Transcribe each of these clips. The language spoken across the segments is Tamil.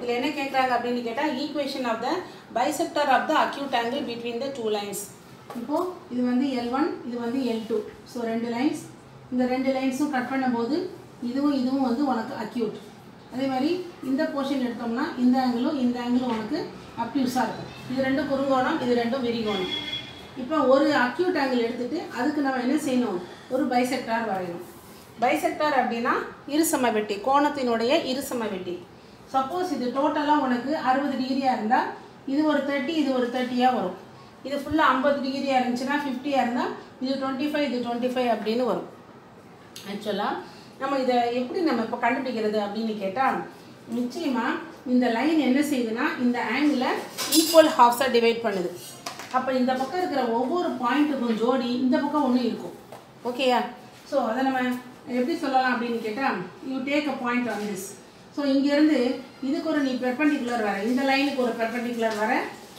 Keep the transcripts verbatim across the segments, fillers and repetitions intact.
இதில் என்ன கேட்குறாங்க அப்படின்னு கேட்டால் equation of the bisector of the acute angle between the two lines. இப்போது இது வந்து எல் ஒன், இது வந்து எல் டூ. ஸோ ரெண்டு லைன்ஸ், இந்த ரெண்டு லைன்ஸும் கட் பண்ணும்போது இதுவும் இதுவும் வந்து உனக்கு அக்யூட். அதே மாதிரி இந்த போர்ஷன் எடுத்தோம்னா இந்த ஆங்கிளும் இந்த ஆங்கிளும் உனக்கு அப்டியூஸாக இருக்கும். இது ரெண்டும் குறுங்கோணம், இது ரெண்டும் விரிகோணம். இப்போ ஒரு அக்யூட் ஆங்கிள் எடுத்துகிட்டு அதுக்கு நம்ம என்ன செய்யணும், ஒரு பைசெக்டார் வரையணும். பைசெக்டார் அப்படின்னா இருசம வெட்டி, கோணத்தினுடைய இருசம வெட்டி. சப்போஸ் இது டோட்டலாக உனக்கு அறுபது டிகிரியாக இருந்தால் இது ஒரு தேர்ட்டி, இது ஒரு தேர்ட்டியாக வரும். இது ஃபுல்லாக ஐம்பது டிகிரியாக இருந்துச்சுன்னா ஃபிஃப்டியாக இருந்தால் இது டுவெண்ட்டி ஃபைவ், இது டுவெண்ட்டி ஃபைவ் அப்படின்னு வரும். ஆக்சுவலாக நம்ம இதை எப்படி நம்ம இப்போ கண்டுபிடிக்கிறது அப்படின்னு கேட்டால், நிச்சயமாக இந்த லைன் என்ன செய்யுதுன்னா இந்த ஆங்கிளை ஈக்குவல் ஹாஃப்ஸாக டிவைட் பண்ணுது. அப்போ இந்த பக்கம் இருக்கிற ஒவ்வொரு பாயிண்ட்டுக்கும் ஜோடி இந்த பக்கம் ஒன்று இருக்கும். ஓகேயா? ஸோ அதை நம்ம எப்படி சொல்லலாம் அப்படின்னு கேட்டால், you take a point on this. So இங்கேருந்து இதுக்கு ஒரு நீ பெர்பெண்டிகுலர் வர, இந்த லைனுக்கு ஒரு பெர்பெண்டிகுலர் வர,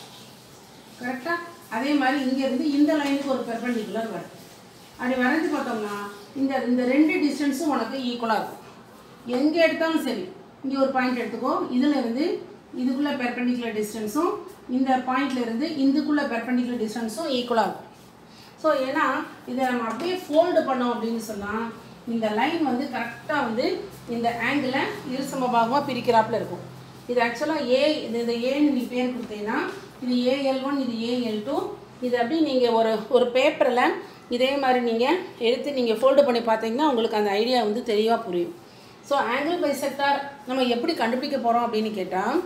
கரெக்டாக? அதே மாதிரி இங்கேருந்து இந்த லைனுக்கு ஒரு பெர்பெண்டிகுலர் வர. அப்படி வரைஞ்சி பார்த்தோம்னா இந்த இந்த ரெண்டு டிஸ்டன்ஸும் உனக்கு ஈக்குவலாக இருக்கும். எங்கே எடுத்தாலும் சரி, இங்கே ஒரு பாயிண்ட் எடுத்துக்கோ, இதில் இருந்து இதுக்குள்ளே பெர்பெண்டிகுலர் டிஸ்டன்ஸும் இந்த பாயிண்ட்லேருந்து இதுக்குள்ளே பெர்பெண்டிகுலர் டிஸ்டன்ஸும் ஈக்குவலாக இருக்கும். ஸோ ஏன்னா இதை நம்ம அப்படியே ஃபோல்டு பண்ணோம் அப்படின்னு சொன்னால் இந்த லைன் வந்து கரெக்டாக வந்து இந்த ஆங்கிளை இருசமபாகமாக பிரிக்கிறாப்புல இருக்கும். இது ஆக்சுவலாக ஏ, இது இந்த ஏன்னு நீ பேர் கொடுத்தீங்கன்னா இது ஏ எல் ஒன், இது ஏ எல் டூ. இது அப்படி நீங்கள் ஒரு ஒரு பேப்பரில் இதே மாதிரி நீங்கள் எடுத்து நீங்கள் ஃபோல்டு பண்ணி பார்த்தீங்கன்னா உங்களுக்கு அந்த ஐடியா வந்து தெளிவாக புரியும். ஸோ ஆங்கிள் பைசெக்டார் நம்ம எப்படி கண்டுபிடிக்க போகிறோம் அப்படின்னு கேட்டால்,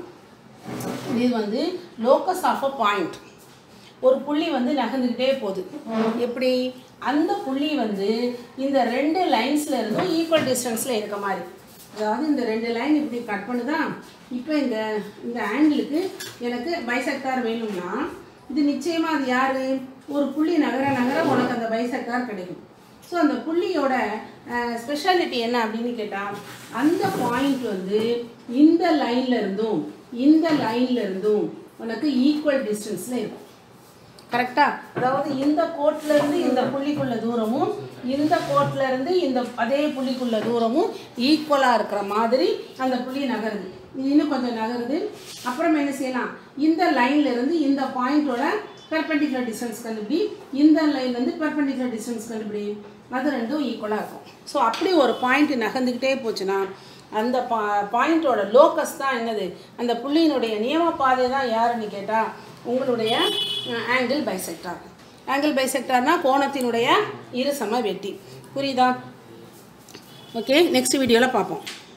இது வந்து லோக்கஸ் ஆஃப் அ பாயிண்ட். ஒரு புள்ளி வந்து நகர்ந்துக்கிட்டே போகுது. எப்படி? அந்த புள்ளி வந்து இந்த ரெண்டு லைன்ஸில் இருந்தும் ஈக்குவல் டிஸ்டன்ஸில் இருக்க மாதிரி. அதாவது இந்த ரெண்டு லைன் இப்படி கட் பண்ணுதான். இப்போ இந்த இந்த ஆங்கிளுக்கு எனக்கு பைசெக்டார் வேணும்னா இது நிச்சயமாக அது யார்? ஒரு புள்ளி நகர நகர உனக்கு அந்த பைசெக்டார் கிடைக்கும். ஸோ அந்த புள்ளியோட ஸ்பெஷாலிட்டி என்ன அப்படின்னு கேட்டால், அந்த பாயிண்ட் வந்து இந்த லைனில் இருந்தும் இந்த லைனில் இருந்தும் உனக்கு ஈக்குவல் டிஸ்டன்ஸில் இருக்கும். கரெக்டாக? அதாவது இந்த கோட்டிலேருந்து இந்த புள்ளிக்குள்ள தூரமும் இந்த கோட்டிலேருந்து இந்த அதே புள்ளிக்குள்ள தூரமும் ஈக்குவலாக இருக்கிற மாதிரி அந்த புள்ளி நகருது. இது இன்னும் கொஞ்சம் நகருது. அப்புறம் என்ன செய்யலாம், இந்த லைன்லேருந்து இந்த பாயிண்டோட பெர்பெண்டிகுலர் டிஸ்டன்ஸ் கண்டுபிடி, இந்த லைன்லேருந்து பெர்பெண்டிகுலர் டிஸ்டன்ஸ் கண்டுபிடி, அது ரெண்டும் ஈக்குவலாக இருக்கும். ஸோ அப்படி ஒரு பாயிண்ட் நகர்ந்துக்கிட்டே போச்சுன்னா அந்த பா பாயிண்டோட லோக்கஸ் தான் என்னது, அந்த புள்ளியினுடைய நியம பாதை தான் யாருன்னு கேட்டால் உங்களுடைய ஆங்கிள் பைசெக்டார். ஆங்கிள் பைசெக்டார்னா கோணத்தினுடைய இருசம வெட்டி. புரியுதா? ஓகே, நெக்ஸ்ட் வீடியோவில் பார்ப்போம்.